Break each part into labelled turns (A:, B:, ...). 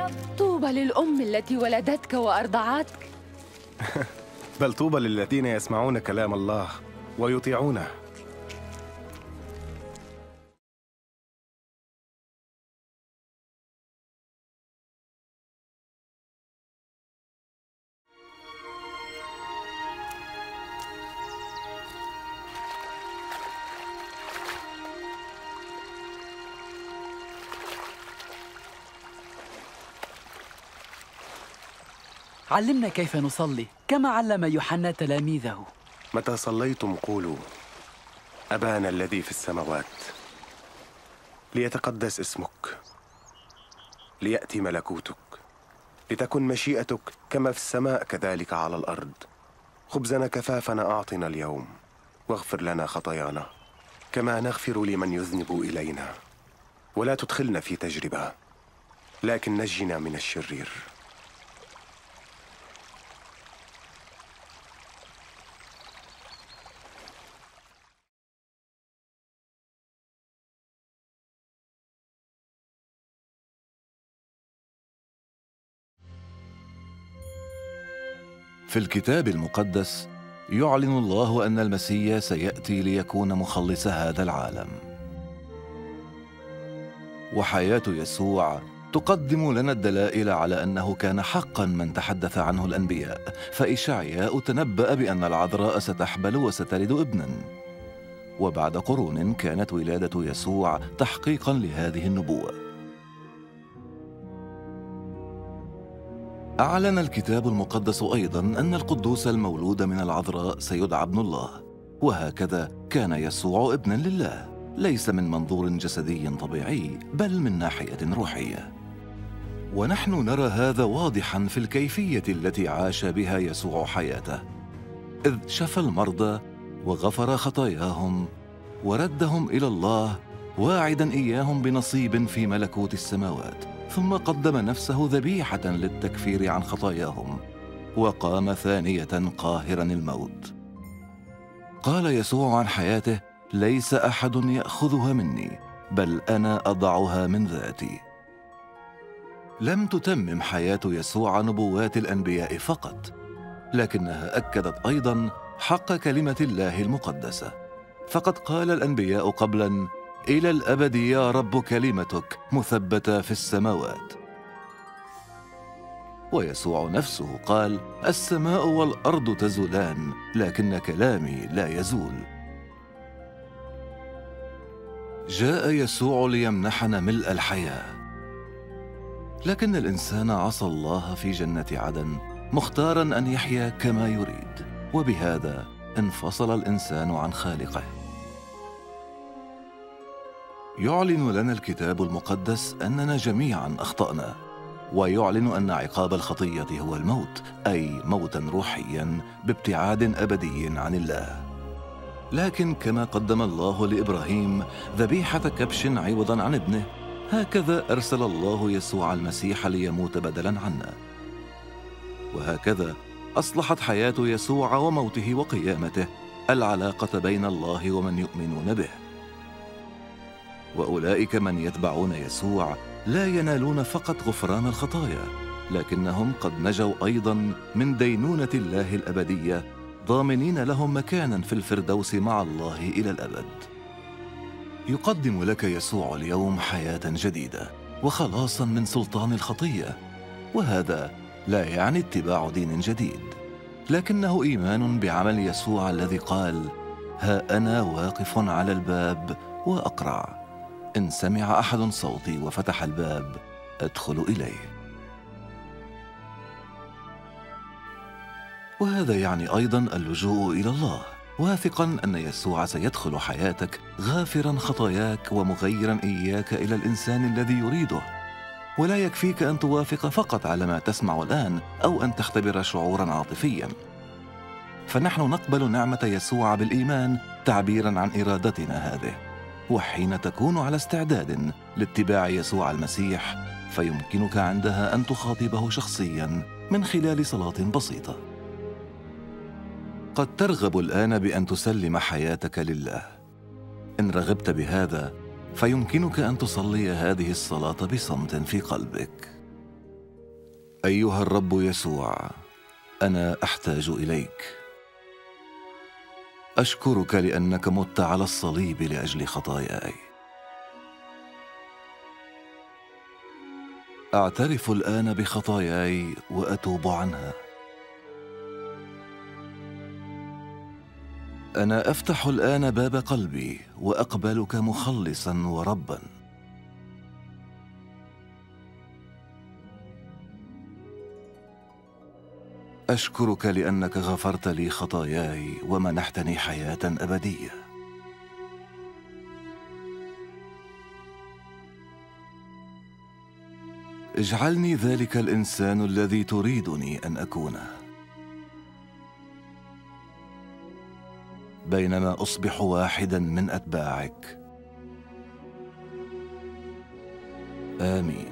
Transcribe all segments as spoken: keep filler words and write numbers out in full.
A: طوبى للأم التي ولدتك وأرضعتك.
B: بل طوبى للذين يسمعون كلام الله ويطيعونه.
C: علمنا كيف نصلي كما علم يوحنا تلاميذه.
B: متى صليتم قولوا: أبانا الذي في السماوات، ليتقدس اسمك، ليأتي ملكوتك، لتكن مشيئتك كما في السماء كذلك على الأرض. خبزنا كفافنا أعطنا اليوم، واغفر لنا خطايانا كما نغفر لمن يذنب إلينا، ولا تدخلنا في تجربة لكن نجنا من الشرير.
D: في الكتاب المقدس يعلن الله أن المسيح سيأتي ليكون مخلص هذا العالم، وحياة يسوع تقدم لنا الدلائل على أنه كان حقا من تحدث عنه الأنبياء. فإشعياء تنبأ بأن العذراء ستحبل وستلد ابنا، وبعد قرون كانت ولادة يسوع تحقيقا لهذه النبوة. أعلن الكتاب المقدس أيضاً أن القدوس المولود من العذراء سيدعى ابن الله، وهكذا كان يسوع ابناً لله، ليس من منظور جسدي طبيعي بل من ناحية روحية. ونحن نرى هذا واضحاً في الكيفية التي عاش بها يسوع حياته، إذ شفى المرضى وغفر خطاياهم وردهم إلى الله، واعداً إياهم بنصيب في ملكوت السماوات، ثم قدم نفسه ذبيحة للتكفير عن خطاياهم، وقام ثانية قاهراً الموت. قال يسوع عن حياته: ليس أحد يأخذها مني، بل أنا أضعها من ذاتي. لم تتمم حياة يسوع نبوات الأنبياء فقط، لكنها أكدت أيضاً حق كلمة الله المقدسة، فقد قال الأنبياء قبلاً: إلى الأبد يا رب كلمتك مثبتة في السماوات. ويسوع نفسه قال: السماء والأرض تزولان لكن كلامي لا يزول. جاء يسوع ليمنحنا ملء الحياة، لكن الإنسان عصى الله في جنة عدن، مختاراً أن يحيا كما يريد، وبهذا انفصل الإنسان عن خالقه. يعلن لنا الكتاب المقدس أننا جميعاً أخطأنا، ويعلن أن عقاب الخطية هو الموت، أي موتاً روحياً بابتعاد أبدي عن الله. لكن كما قدم الله لإبراهيم ذبيحة كبش عوضاً عن ابنه، هكذا أرسل الله يسوع المسيح ليموت بدلاً عنا. وهكذا أصلحت حياة يسوع وموته وقيامته العلاقة بين الله ومن يؤمنون به. وأولئك من يتبعون يسوع لا ينالون فقط غفران الخطايا، لكنهم قد نجوا أيضاً من دينونة الله الأبدية، ضامنين لهم مكاناً في الفردوس مع الله إلى الأبد. يقدم لك يسوع اليوم حياة جديدة وخلاصاً من سلطان الخطية، وهذا لا يعني اتباع دين جديد، لكنه إيمان بعمل يسوع الذي قال: ها أنا واقف على الباب وأقرع، إن سمع أحد صوتي وفتح الباب أدخل إليه. وهذا يعني أيضاً اللجوء إلى الله، واثقاً أن يسوع سيدخل حياتك غافراً خطاياك ومغيراً إياك إلى الإنسان الذي يريده. ولا يكفيك أن توافق فقط على ما تسمع الآن أو أن تختبر شعوراً عاطفياً، فنحن نقبل نعمة يسوع بالإيمان تعبيراً عن إرادتنا هذه. وحين تكون على استعداد لاتباع يسوع المسيح، فيمكنك عندها أن تخاطبه شخصياً من خلال صلاة بسيطة. قد ترغب الآن بأن تسلم حياتك لله. إن رغبت بهذا، فيمكنك أن تصلي هذه الصلاة بصمت في قلبك. أيها الرب يسوع، أنا أحتاج إليك. أشكرك لأنك مت على الصليب لأجل خطاياي. أعترف الآن بخطاياي وأتوب عنها. أنا أفتح الآن باب قلبي وأقبلك مخلصاً ورباً. أشكرك لأنك غفرت لي خطاياي ومنحتني حياة أبدية. اجعلني ذلك الإنسان الذي تريدني أن أكونه، بينما أصبح واحداً من أتباعك. آمين.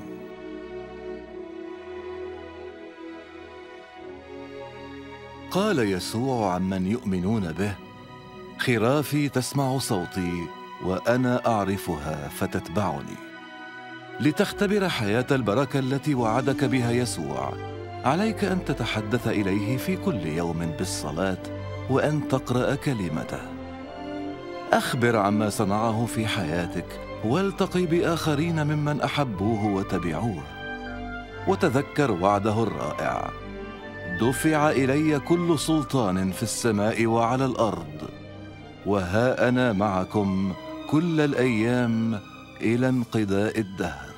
D: قال يسوع عمن يؤمنون به: خرافي تسمع صوتي وأنا أعرفها فتتبعني. لتختبر حياة البركة التي وعدك بها يسوع، عليك أن تتحدث إليه في كل يوم بالصلاة وأن تقرأ كلمته. أخبر عما صنعه في حياتك، والتقي بآخرين ممن أحبوه وتبعوه، وتذكر وعده الرائع: دفع إلي كل سلطان في السماء وعلى الأرض، وها أنا معكم كل الأيام إلى انقضاء الدهر.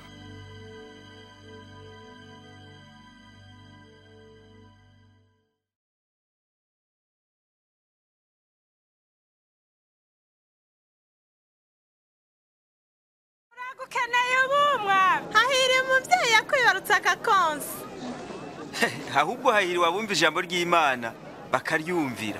E: Uragukeneye ubumwa, hahiriye umuvyeyi yakwibarutse agakonsi.
F: Ahubwo hahiriwe abumva ijambo ry'Imana bakaryumvira.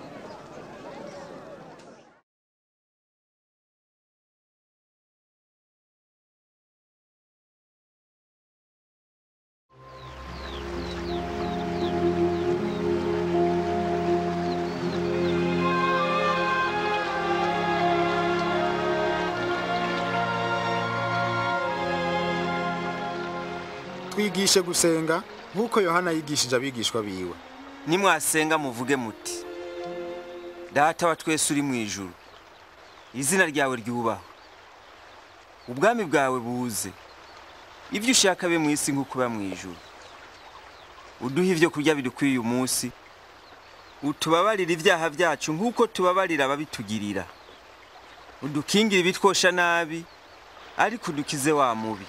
G: Twigishe gusenga nk'uko Yohana yigishije abigishwa biwe.
F: Nimwasenga muvuge muti: Data wa twese uri mu ijuru, izina ryawe ryubahwe, ubwami bwawe buze, ibyo ushaka be mu isi nk'uko biba mu ijuru. Uduhe ibyo kurya bidukwiye uyu munsi, utubabarire ibyaha byacu nk'uko tubabarira ababitugirira, udukingire ibitwosha nabi, ariko udukize wa mubi.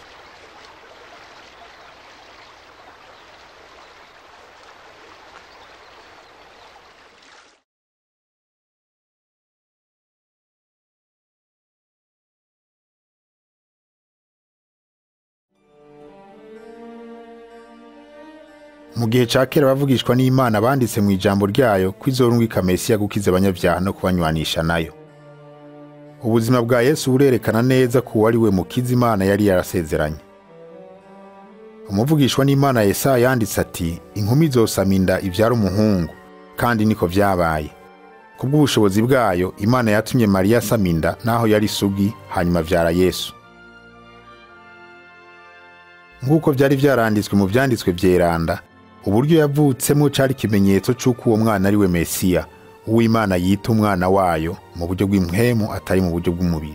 G: Mu gihe ca kera bavugishwa n'Imana banditse mu ijambo ryayo kwizorungika Mesiya gukiza abanyabyaha no kubanywanisha nayo. Ubuzima bwa Yesu burerekana neza ko wari we mukiza Imana yari yarasezeranye. Umuvugishwa n'Imana Yesaya yanditse ati: inkumi zosama inda ivyara umuhungu, kandi niko vyabaye. Kubw'ubushobozi bwayo, Imana yatumye Mariya asama inda naho yari sugi, hanyuma avyara Yesu. Nk'uko vyari vyaranditswe mu vyanditswe vyeranda, uburyo yavutsemo cari ikimenyetso c'uko uwo mwana ari we Mesiya, uw'Imana yita umwana wayo mu buryo bw'impwemu atari mu buryo bw'umubiri.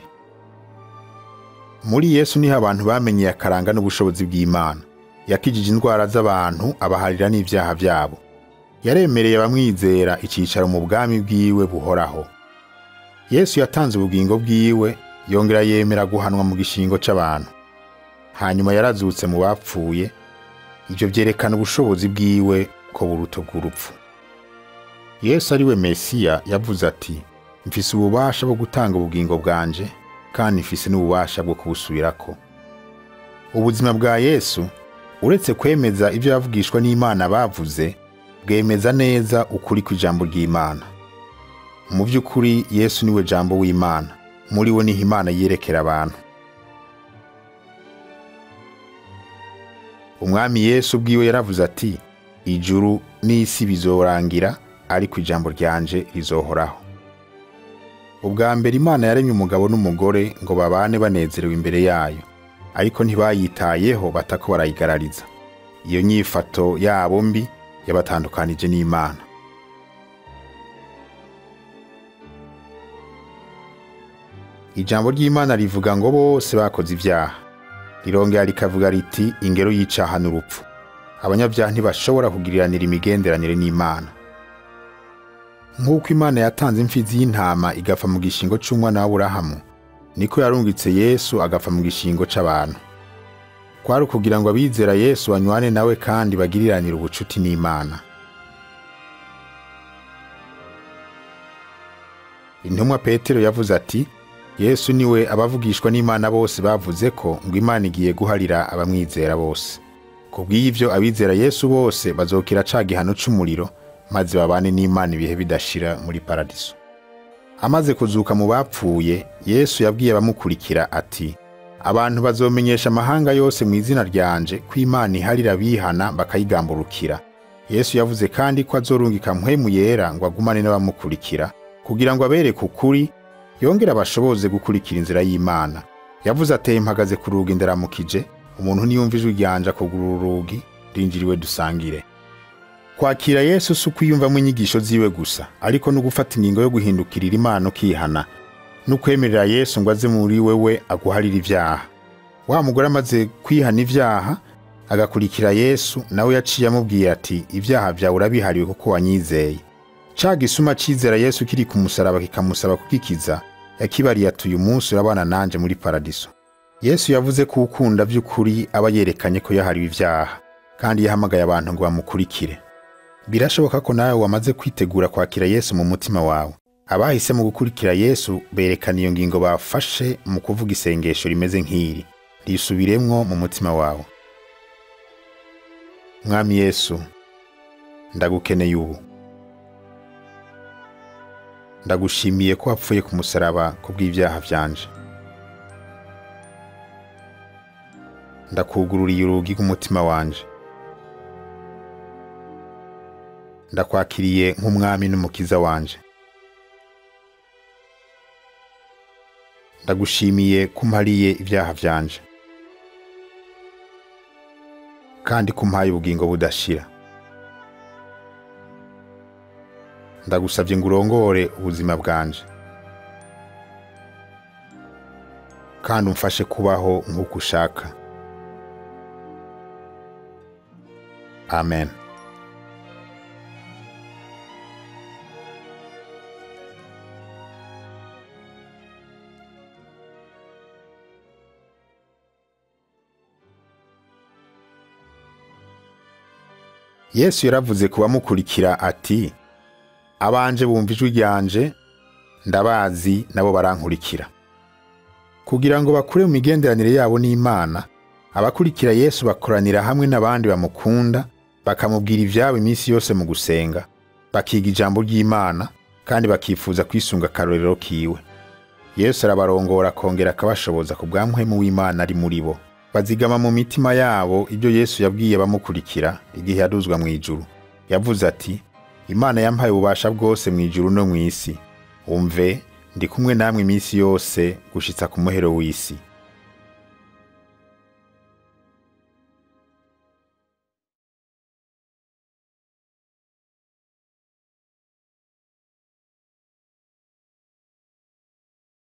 G: Muri Yesu niho abantu bamenye akaranga n'ubushobozi bw'Imana. Yakijije indwara z'abantu, abaharira n'ivyaha vyabo. Yaremereye abamwizera icicaro mu bwami bwiwe buhoraho. Yesu yatanze ubugingo bwiwe, yongera yemera guhanwa mu gishingo c'abantu. Hanyuma yarazutse mu bapfuye. Ivyo vyerekana ubushobozi bwiwe ko buruta bw'urupfu. Yesu ari we Mesiya yavuze ati: mfise ububasha bwo gutanga ubugingo bwanje, kandi mfise n'ububasha bwo kubusubirako. Ubuzima bwa Yesu, uretse kwemeza ivyo yavugishwa n'Imana bavuze, bwemeza neza ukuri kw'ijambo ry'Imana. Mu vy'ukuri Yesu niwe jambo w'Imana, muri we niho Imana yerekera abantu. Umwami Yesu bwiwe yaravuze ati: ijuru n'isi bizorangira, ariko ijambo ryanje rizohoraho. Ubwa mbere Imana yaremye umugabo n'umugore ngo babane banezerewe imbere yayo, ariko ntibayitayeho batako barayigarariza. iyo nyifato yabo mbi yabatandukanije n'Imana. Ijambo ry'Imana rivuga ngo bose bakoze ibyaha. Rirongera rikavuga riti ingero y'icaha n'urupfu. Abanyabyaha ntibashobora kugiriranira imigenderanire n'Imana. Nk'uko Imana yatanze imfizi y'intama igapfa mu gishingo c'umwana wa Aburahamu, niko yarungitse Yesu agapfa mu gishingo c'abantu. Kwari kugira ngo abizera Yesu banywane nawe kandi bagiriranire ubucuti n'Imana. Intumwa Petero yavuze ati, Yesu niwe abavugishwa n'Imana bose bavuze ko ngo Imana igiye guharira abamwizera bose. Kubw'ivyo abizera Yesu bose bazokira ca gihano c'umuriro maze babane n'Imana ibihe bidashira muri paradiso. Amaze kuzuka mu bapfuye, Yesu yabwiye abamukurikira ati, abantu bazomenyesha amahanga yose mu izina ryanje ko Imana iharira bihana bakayigamburukira. Yesu yavuze kandi ko azorungika mpwemu yera ngo agumane n'abamukurikira kugira ngo abereke ukuri, yongera abashoboze gukurikira inzira y'Imana. Yavuze ati, mpagaze ku rugi ndaramukije, umuntu niyumva ijwi ryanje akugurura urugi, rinjiriwe dusangire. Kwakira Yesu si ukwiyumvamo inyigisho ziwe gusa, ariko no gufata ingingo yo guhindukirira Imana ukihana, no kwemerera Yesu ngo aze muri wewe aguharira ibyaha. Wa mugore amaze kwihana ibyaha agakurikira Yesu, nawe yaciye amubwiye ati, ibyaha byawe urabihariwe kuko wanyizeye. Ca gisuma cizera Yesu kiri ku musaraba kikamusaba kugikiza, yakibariye ati, uyu munsi urabana nanje muri paradiso. Yesu yavuze ko ukunda by'ukuri aba yerekanye ko yahariwe ibyaha, kandi yahamagaye abantu ngo bamukurikire. Birashoboka ko nawe wamaze kwitegura kwakira Yesu mu mutima wawe. Abahise mu gukurikira Yesu berekana iyo ngingo bafashe mu kuvuga isengesho rimeze nk'iri, risubiremwo mu mutima wawe. Mwami Yesu, ndagukeneye ubu. Ndagushimiye ko wapfuye ku musaraba kubw'ibyaha byanje. Ndakugururiye urugi rw'umutima wanje. Ndakwakiriye nk'umwami n'umukiza wanje. Ndagushimiye ko umpariye ibyaha byanje, kandi ko umpaye ubugingo budashira. Ndagusabye ngo urongore ubuzima bwanje, kandi umfashe kubaho nk'uko ushaka. Amen. Yesu yaravuze ku bamukurikira ati, abanje bumva ijwi ryanje, ndabazi nabo barankurikira. Kugira ngo bakure mu migenderanire yabo n'Imana, abakurikira Yesu bakoranira hamwe n'abandi bamukunda, bakamubwira ivyabo iminsi yose mu gusenga, bakiga ijambo ry'Imana, kandi bakifuza kwisunga akarorero kiwe. Yesu arabarongora akongera akabashoboza ku bwa mpwemu w'Imana ari muri bo. Bazigama mu mitima yabo ibyo Yesu yabwiye bamukurikira igihe yaduzwa mu ijuru. Yavuze ati, Imana yampaye ububasha bwose mu ijuru no mu isi. Umve, ndi kumwe namwe iminsi yose gushitsa ku muhero w'isi.